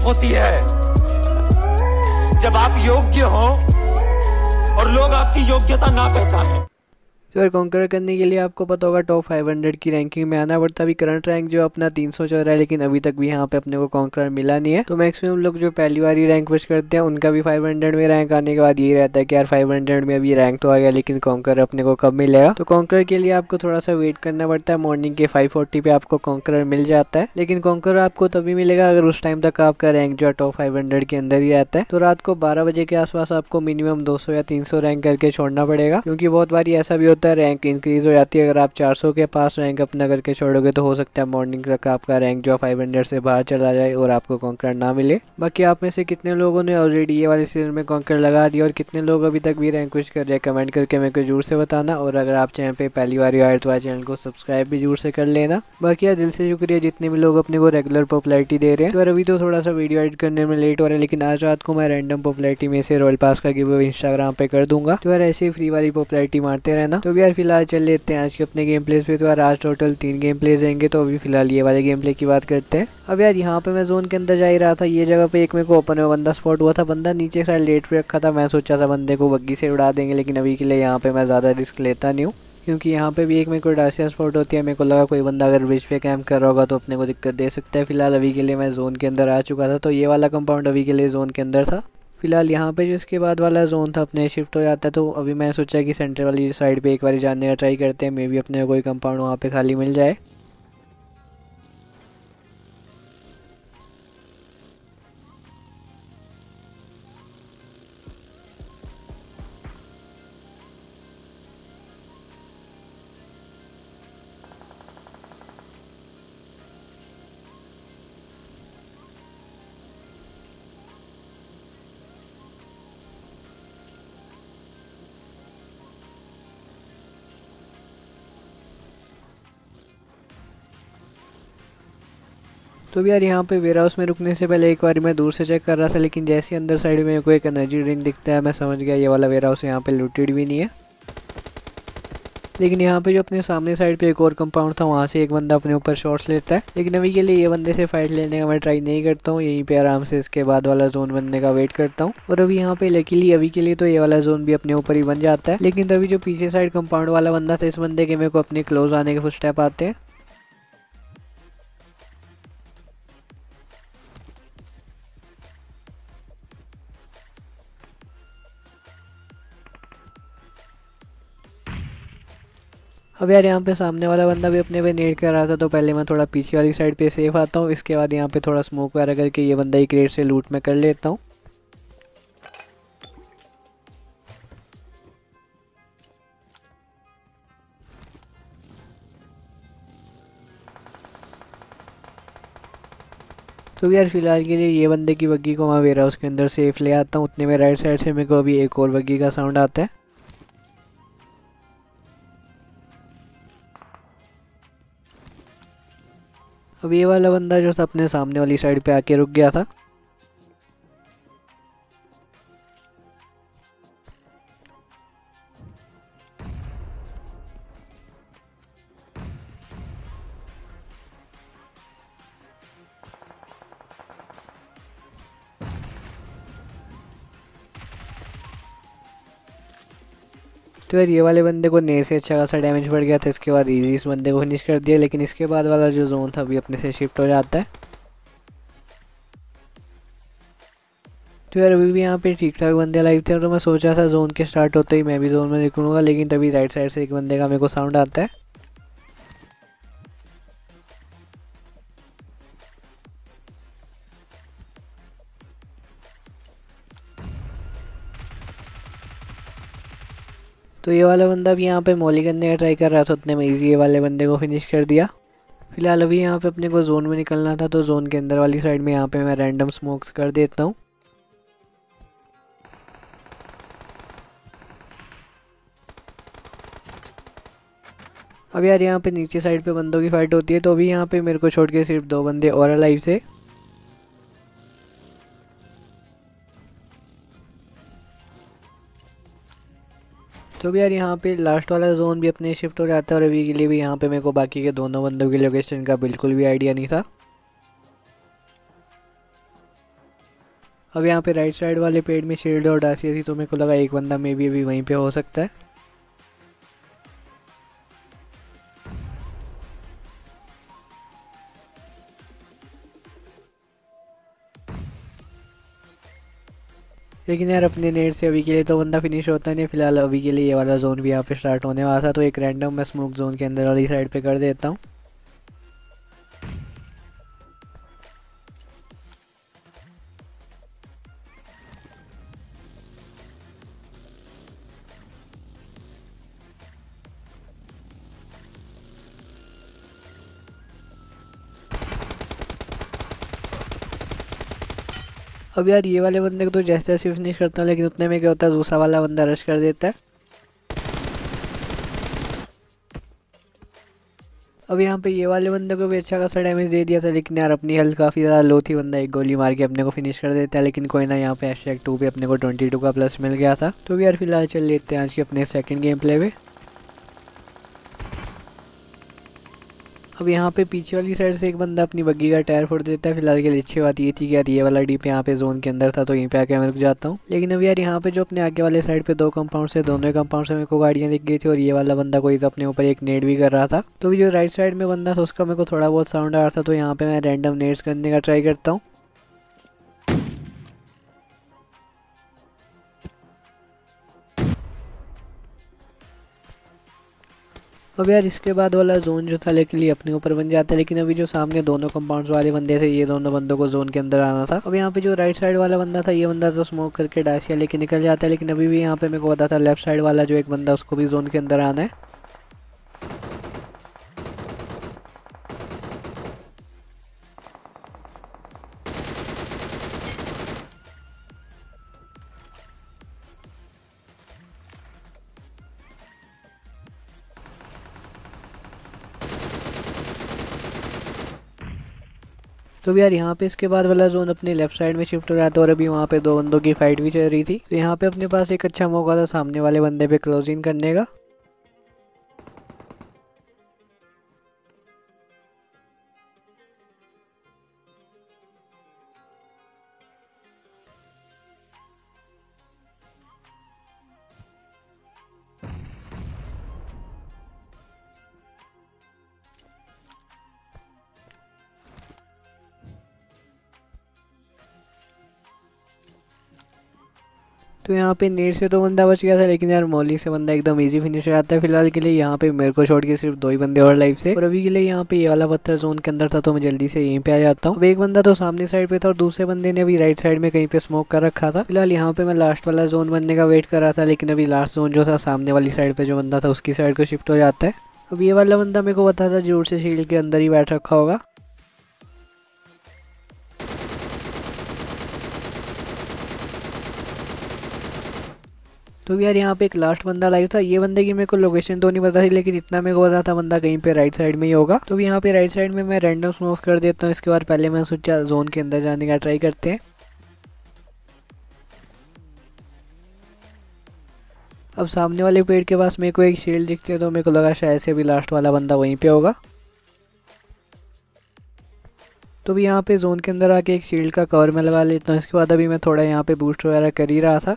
होती है जब आप योग्य हो और लोग आपकी योग्यता ना पहचाने। तो यार कॉन्कर करने के लिए आपको पता होगा टॉप 500 की रैंकिंग में आना पड़ता है। अभी करंट रैंक जो अपना 300 चल रहा है, लेकिन अभी तक भी यहाँ पे अपने को कॉन्कर मिला नहीं है। तो मैक्सिमम लोग जो पहली बार ही रैंक पुश करते हैं उनका भी 500 में रैंक आने के बाद यही रहता है कि यार 500 में अभी रैंक तो आ गया, लेकिन कॉन्कर अपने को कब मिलेगा। तो कॉन्कर के लिए आपको थोड़ा सा वेट करना पड़ता है। मॉर्निंग के 540 पे आपको कॉन्कर मिल जाता है, लेकिन कॉन्कर आपको तभी मिलेगा अगर उस टाइम तक आपका रैंक जो है टॉप 500 के अंदर ही रहता है। तो रात को 12 बजे के आसपास आपको मिनिमम 200 या 300 रैंक करके छोड़ना पड़ेगा, क्योंकि बहुत बार ऐसा भी होता है रैंक इंक्रीज हो जाती है। अगर आप 400 के पास रैंक अपना करके छोड़ोगे तो हो सकता है मॉर्निंग तक आपका रैंक जो 500 से बाहर चला जाए और आपको कॉन्कर ना मिले। बाकी आप में से कितने लोगों ने ऑलरेडी ये वाले सीजन में कॉन्कर लगा दिया और कितने लोग अभी तक भी रैंक पुश कर रहे हैं, कमेंट करके मेरे को जरूर से बताना। और अगर आप चैनल पे पहली बार आए तो चैनल को सब्सक्राइब भी जरूर से कर लेना। बाकी यार दिल से शुक्रिया जितने भी लोग अपने को रेगुलर पॉपुलैरिटी दे रहे हैं। तो यार अभी तो थोड़ा सा वीडियो एडिट करने में लेट हो रहा है, लेकिन आज रात को मैं रैंडम पॉपुलैरिटी में से रॉयल पास का गिव अवे इंस्टाग्राम पे कर दूंगा। तो यार ऐसे ही फ्री वाली पॉपुलैरिटी मारते रहना। तो यार फिलहाल चल लेते हैं आज के अपने गेम प्लेस पे। तो यार आज टोटल 3 गेम प्लेस रहेंगे, तो अभी फिलहाल ये वाले गेम प्ले की बात करते हैं। अब यार यहाँ पे मैं जोन के अंदर जा ही रहा था, ये जगह पे एक मेरे को ओपन में बंदा स्पॉट हुआ था। बंदा नीचे साइड लेट पे रखा था, मैं सोचा था बंदे को बग्गी से उड़ा देंगे, लेकिन अभी के लिए यहाँ पे मैं ज़्यादा रिस्क लेता नहीं हूँ, क्योंकि यहाँ पे भी एक मेरे को डासिया स्पॉट होती है। मेरे को लगा कोई बंदा अगर ब्रिज पे कैंप कर रहा होगा तो अपने को दिक्कत दे सकता है। फिलहाल अभी के लिए मैं जोन के अंदर आ चुका था, तो ये वाला कंपाउंड अभी के लिए जोन के अंदर था। फिलहाल यहाँ पे जो इसके बाद वाला जोन था अपने शिफ्ट हो जाता है। तो अभी मैं सोचा कि सेंटर वाली साइड पे एक बार जाने का ट्राई करते हैं, मे भी अपने कोई कंपाउंड वहाँ पे खाली मिल जाए। तो भी यार यहाँ पे वेयर हाउस में रुकने से पहले एक बार मैं दूर से चेक कर रहा था, लेकिन जैसे ही अंदर साइड में कोई एक एनर्जी ड्रिंक दिखता है मैं समझ गया ये वाला वेयर हाउस यहाँ पे लूटेड भी नहीं है। लेकिन यहाँ पे जो अपने सामने साइड पे एक और कंपाउंड था, वहाँ से एक बंदा अपने ऊपर शॉट्स लेता है, लेकिन अभी के लिए ये बंदे से फाइट लेने का मैं ट्राई नहीं करता हूँ। यहीं पे आराम से इसके बाद वाला जोन बनने का वेट करता हूँ। और अभी यहाँ पे लकीली अभी के लिए तो ये वाला जोन भी अपने ऊपर ही बन जाता है, लेकिन तभी जो पीछे साइड कंपाउंड वाला बंदा था, इस बंदे के मेरे को अपने क्लोज आने के फुटस्टेप आते हैं। अब यार यहाँ पे सामने वाला बंदा भी अपने पे नेट कर रहा था, तो पहले मैं थोड़ा पीछे वाली साइड पे सेफ आता हूँ। इसके बाद यहाँ पे थोड़ा स्मोक वगैरह करके ये बंदा ही क्रेट से लूट में कर लेता हूँ। तो यार फिलहाल के लिए ये बंदे की बग्गी को मैं वेयर हाउस के अंदर सेफ ले आता हूँ। उतने में राइट साइड से मेरे को अभी एक और बग्गी का साउंड आता है। अब ये वाला बंदा जो था अपने सामने वाली साइड पे आके रुक गया था। तो यार ये वाले बंदे को नेट से अच्छा खासा डैमेज पड़ गया था। इसके बाद इजी इस बंदे को फिनिश कर दिया, लेकिन इसके बाद वाला जो जोन था अभी अपने से शिफ्ट हो जाता है। तो यार अभी भी यहाँ पे ठीक ठाक बंदे लाइव थे, तो मैं सोचा था जोन के स्टार्ट होते ही मैं भी जोन में निकलूंगा, लेकिन तभी राइट साइड से एक बंदे का मेरे को साउंड आता है। तो ये वाला बंदा भी यहाँ पे मॉली करने का ट्राई कर रहा था, उतने में इजी ये वाले बंदे को फिनिश कर दिया। फिलहाल अभी यहाँ पे अपने को जोन में निकलना था, तो जोन के अंदर वाली साइड में यहाँ पे मैं रैंडम स्मोक्स कर देता हूँ। अब यार यहाँ पे नीचे साइड पे बंदों की फाइट होती है, तो अभी यहाँ पे मेरे को छोड़ के सिर्फ 2 बंदे और अलाइव थे। तो भी यार यहाँ पे लास्ट वाला जोन भी अपने शिफ्ट हो जाता है, और अभी के लिए भी यहाँ पे मेरे को बाकी के दोनों बंदों की लोकेशन का बिल्कुल भी आइडिया नहीं था। अब यहाँ पे राइट साइड वाले पेड़ में शील्ड और डासिया थी, तो मेरे को लगा एक बंदा मे बी अभी वहीं पे हो सकता है। लेकिन यार अपने नेट से अभी के लिए तो बंदा फिनिश होता नहीं। फिलहाल अभी के लिए ये वाला जोन भी यहाँ पे स्टार्ट होने वाला था, तो एक रैंडम मैं स्मोक जोन के अंदर वाली साइड पे कर देता हूँ। अब यार ये वाले बंदे को तो जैसे जैसे फिनिश करता हूँ, लेकिन उतने में क्या होता है दूसरा वाला बंदा रश कर देता है। अब यहाँ पे ये वाले बंदे को भी अच्छा खासा डैमेज दे दिया था, लेकिन यार अपनी हेल्थ काफ़ी ज़्यादा लो थी। बंदा एक गोली मार के अपने को फिनिश कर देता है, लेकिन कोई ना, यहाँ पे #2 पे अपने को 22 का प्लस मिल गया था। तो भी यार फिलहाल चल लेते हैं आज के अपने सेकंड गेम प्ले पे। अब यहाँ पे पीछे वाली साइड से एक बंदा अपनी बग्गी का टायर फोड़ देता है। फिलहाल के लिए अच्छी बात ये थी कि यार ये वाला डीप यहाँ पे जोन के अंदर था, तो यहीं पे आके मैं रुक जाता हूँ। लेकिन अब यार यहाँ पे जो अपने आगे वाले साइड पे 2 कंपाउंड से, दोनों कंपाउंड से मेरे को गाड़ियाँ दिख गई थी, और ये वाला बंदा कोई तो अपने ऊपर एक नेट भी कर रहा था। तो भी जो राइट साइड में बंदा था उसका मेरे को थोड़ा बहुत साउंड आ रहा था, तो यहाँ पे मैं रैंडम नेट्स करने का ट्राई करता हूँ। अब यार इसके बाद वाला जोन जो था लेकिन ये अपने ऊपर बन जाता है, लेकिन अभी जो सामने दोनों कंपाउंड्स वाले बंदे थे, ये दोनों बंदों को जोन के अंदर आना था। अब यहाँ पे जो राइट साइड वाला बंदा था, ये बंदा तो स्मोक करके डासिया लेके निकल जाता है, लेकिन अभी भी यहाँ पे मेरे को पता था लेफ्ट साइड वाला जो एक बंदा उसको भी जोन के अंदर आना है। तो भी यार यहाँ पे इसके बाद वाला जोन अपने लेफ्ट साइड में शिफ्ट हो रहा था, और अभी वहाँ पे 2 बंदों की फाइट भी चल रही थी। तो यहाँ पे अपने पास एक अच्छा मौका था सामने वाले बंदे पे क्लोज इन करने का। तो यहाँ पे नेट से तो बंदा बच गया था, लेकिन यार मौली से बंदा एकदम इजी फिनिश हो जाता है। फिलहाल के लिए यहाँ पे मेरे को छोड़ के सिर्फ 2 ही बंदे और लाइफ से, और अभी के लिए यहाँ पे ये वाला पत्थर जोन के अंदर था, तो मैं जल्दी से यहीं पे आ जाता हूँ। अब एक बंदा तो सामने साइड पे था, और दूसरे बंदे ने अभी राइट साइड में कहीं पे स्मोक कर रखा था। फिलहाल यहाँ पे मैं लास्ट वाला जोन बनने का वेट कर रहा था, लेकिन अभी लास्ट जोन जो था सामने वाली साइड पे जो बंदा था उसकी साइड को शिफ्ट हो जाता है। अब ये वाला बंदा मेरे को पता था जरूर से शील्ड के अंदर ही बैठ रखा होगा। तो यार यहाँ पे एक लास्ट बंदा लाइव था। ये बंदे की मेरे को लोकेशन तो नहीं पता थी, लेकिन इतना मेरे को पता था बंदा कहीं पे राइट साइड में ही होगा। तो यहाँ पे राइट साइड में मैं रैंडम स्मोक कर देता हूँ। इसके बाद पहले मैं सोचा जोन के अंदर जाने का ट्राई करते हैं। अब सामने वाले पेड़ के पास मेरे को एक शील्ड दिखती है, तो मेरे को लगा शायद से भी लास्ट वाला बंदा वहीं पे होगा। तो भी यहाँ पे जोन के अंदर आके एक शील्ड का कवर में लगा लेता हूँ। इसके बाद अभी मैं थोड़ा यहाँ पे बूस्ट वगैरह कर ही रहा था।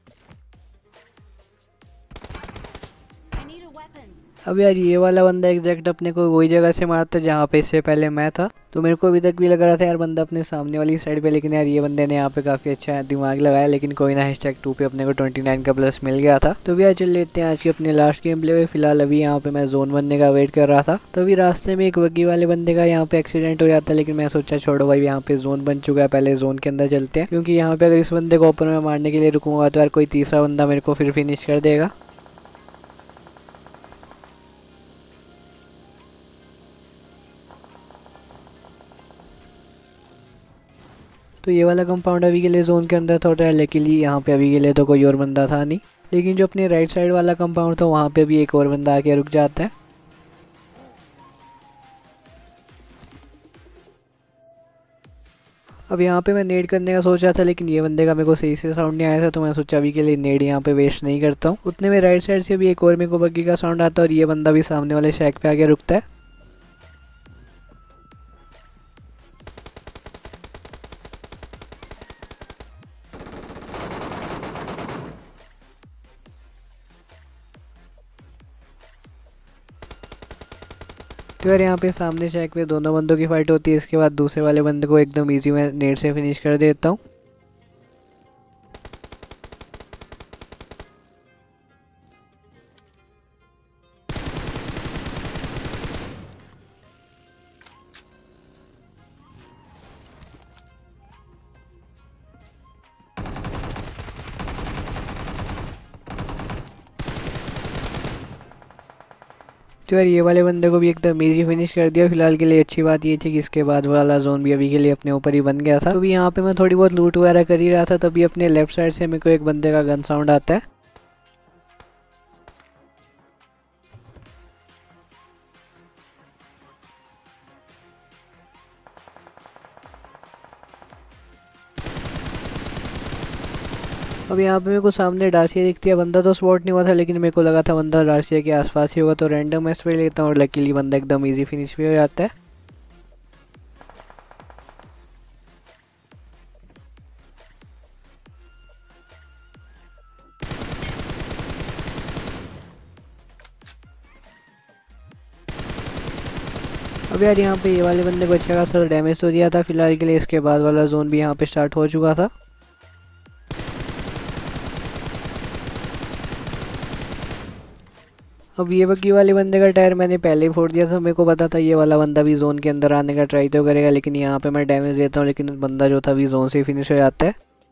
अब यार ये वाला बंदा एग्जैक्ट अपने को वही जगह से मारता जहाँ पे इससे पहले मैं था। तो मेरे को अभी तक भी लग रहा था यार बंदा अपने सामने वाली साइड पे, लेकिन यार ये बंदे ने यहाँ पे काफ़ी अच्छा दिमाग लगाया। लेकिन कोई ना, #2 पे अपने को 29 का प्लस मिल गया था। तो भी यार चल लेते हैं आज के अपने लास्ट गेम प्ले में। फिलहाल अभी यहाँ पे मैं जोन बनने का वेट कर रहा था, तो अभी रास्ते में एक बग्गी वाले बंदे का यहाँ पे एक्सीडेंट हो जाता है। लेकिन मैं सोचा छोड़ो भाई, यहाँ पे जोन बन चुका है, पहले जोन के अंदर चलते हैं, क्योंकि यहाँ पे अगर इस बंदे को ओपन में मारने के लिए रुकूंगा तो यार कोई तीसरा बंदा मेरे को फिर फिनिश कर देगा। तो ये वाला कंपाउंड अभी के लिए जोन के अंदर था, और लकीली यहाँ पे अभी के लिए तो कोई और बंदा था नहीं। लेकिन जो अपने राइट साइड वाला कंपाउंड था वहाँ पे भी एक और बंदा आके रुक जाता है। अब यहाँ पे मैं नेड करने का सोचा था, लेकिन ये बंदे का मेरे को सही से साउंड नहीं आया था, तो मैं सोचा अभी के लिए नेड यहाँ पे वेस्ट नहीं करता हूँ। उतने में राइट साइड से भी एक और मेरे को बग्गी का साउंड आता है, और ये बंदा भी सामने वाले शैक पे आके रुकता है। तो यार यहाँ पे सामने शैक पे दोनों बंदों की फाइट होती है। इसके बाद दूसरे वाले बंदे को एकदम ईजी मैं नेट से फिनिश कर देता हूँ। तो यार ये वाले बंदे को भी एकदम इजी फिनिश कर दिया। फिलहाल के लिए अच्छी बात ये थी कि इसके बाद वाला जोन भी अभी के लिए अपने ऊपर ही बन गया था। तो भी यहाँ पे मैं थोड़ी बहुत लूट वगैरह कर ही रहा था, तभी अपने लेफ्ट साइड से मेरे को एक बंदे का गन साउंड आता है। अब यहाँ पे मेरे को सामने डार्सिया दिखती है। बंदा तो स्पॉट नहीं हुआ था, लेकिन मेरे को लगा था बंदा डार्सिया के आसपास ही होगा, तो रैंडम मैच पे लेता हूँ और लकीली बंदा एकदम इजी फिनिश भी हो जाता है। अब यार यहाँ पे ये वाले बंदे को अच्छा खासा डैमेज तो दिया था। फिलहाल के लिए इसके बाद वाला जोन भी यहाँ पे स्टार्ट हो चुका था। अब ये बग्गी वाले बंदे का टायर मैंने पहले ही फोड़ दिया था। मेरे को पता था ये वाला बंदा भी जोन के अंदर आने का ट्राई तो करेगा, लेकिन यहाँ पे मैं डैमेज देता हूँ, लेकिन बंदा जो था भी जोन से फिनिश हो जाता है।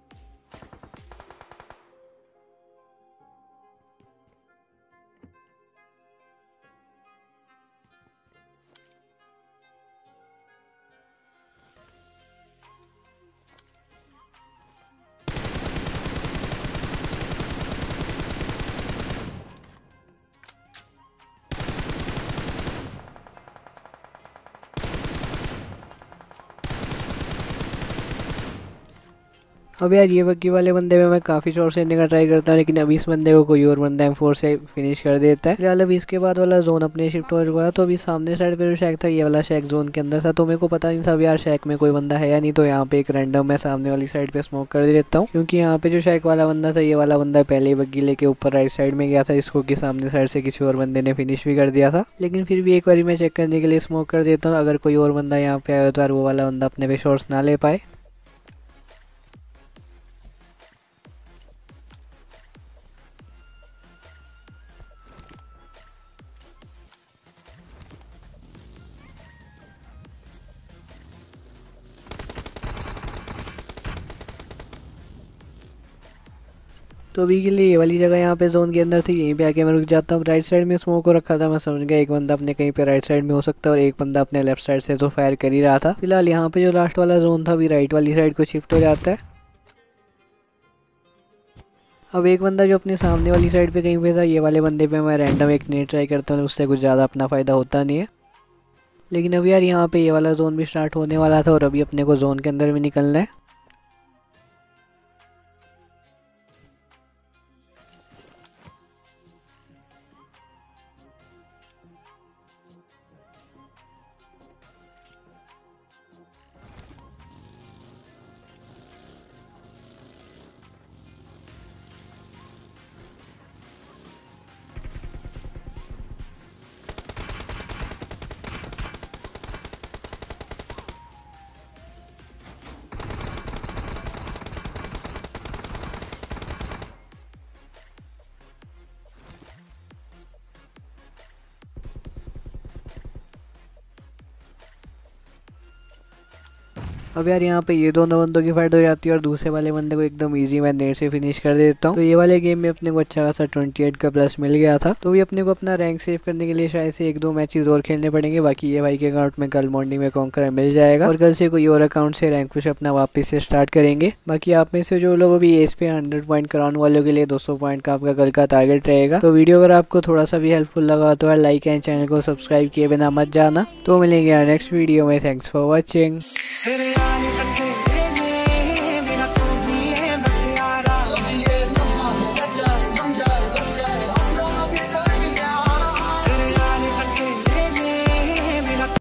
अब यार ये बग्गी वाले बंदे में मैं काफ़ी शॉट से लेने का ट्राई करता हूँ, लेकिन अभी इस बंदे को कोई और बंदा M4 से फिनिश कर देता है। फिलहाल अभी इसके बाद वाला जोन अपने शिफ्ट हो चुका है। तो अभी सामने साइड पे जो शैक था, ये वाला शैक जोन के अंदर था, तो मेरे को पता नहीं था अब यार शैक में कोई बंदा है या नहीं। तो यहाँ पे एक रैंडम मैं सामने वाली साइड पे स्मोक कर देता हूँ, क्योंकि यहाँ पे जो शैक वाला बंदा था, ये वाला बंदा पहले ही बग्गी लेके ऊपर राइट साइड में गया था, इसको कि सामने साइड से किसी और बंदे ने फिनिश भी कर दिया था। लेकिन फिर भी एक बार मैं चेक करने के लिए स्मोक कर देता हूँ, अगर कोई और बंदा यहाँ पे आया तो यार वो वाला बंदा अपने पे शॉट्स ना ले पाए। तो अभी के लिए ये वाली जगह यहाँ पे जोन के अंदर थी, यहीं पे आके मैं रुक जाता हूँ। राइट साइड में स्मोक को रखा था, मैं समझ गया एक बंदा अपने कहीं पे राइट साइड में हो सकता है और एक बंदा अपने लेफ्ट साइड से तो फायर कर ही रहा था। फिलहाल यहाँ पे जो लास्ट वाला जोन था अभी राइट वाली साइड को शिफ्ट हो जाता है। अब एक बंदा जो अपने सामने वाली साइड पे कहीं पे था, ये वाले बंदे पे मैं रैंडम एक नेट ट्राई करता हूँ, उससे कुछ ज़्यादा अपना फ़ायदा होता नहीं है। लेकिन अब यार यहाँ पे ये वाला जोन भी स्टार्ट होने वाला था और अभी अपने को जोन के अंदर भी निकलना है। अब यार यहाँ पे ये दोनों बंदों की फाइट हो जाती है और दूसरे वाले बंदे को एकदम इजी मैं नेट से फिनिश कर देता हूँ। तो ये वाले गेम में अपने को अच्छा खासा 28 का प्लस मिल गया था। तो भी अपने को अपना रैंक सेव करने के लिए शायद से 1-2 मैचेस और खेलने पड़ेंगे। बाकी ये भाई के अकाउंट में कल मॉर्निंग में कॉन्कर मिल जाएगा और कल से कोई और अकाउंट से रैंक पुश अपना वापस से स्टार्ट करेंगे। बाकी आप में से जो लोग अभी एज पे 100 पॉइंट कराने वालों के लिए 200 पॉइंट का आपका कल का टारगेट रहेगा। तो वीडियो अगर आपको थोड़ा सा भी हेल्पफुल लगा तो यार लाइक एंड चैनल को सब्सक्राइब किए बिना मत जाना। तो मिलेंगे यार नेक्स्ट वीडियो में। Thanks for watching.